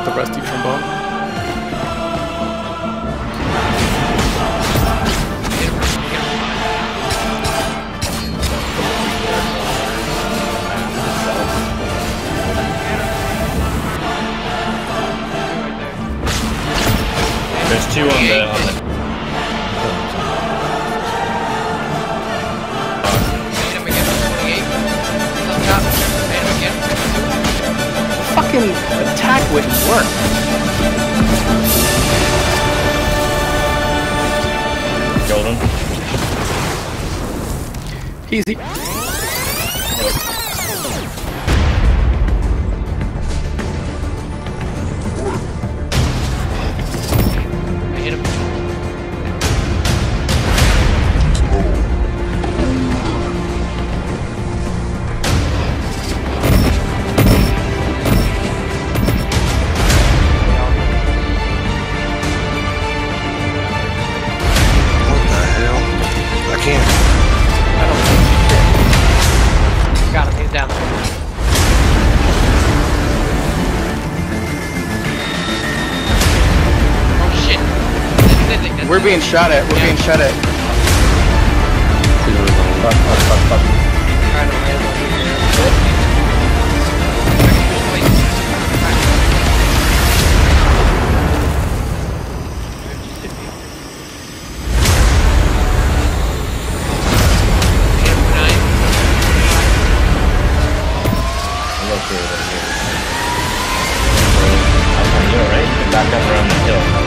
the rusty trombone. There's two on the Fucking attack wouldn't work. Killed him. Easy. Got him, he's down. Oh shit. We're being shot at. We're being shot at. Fuck. Trying to land on you there. You're right, you can back up around the hill.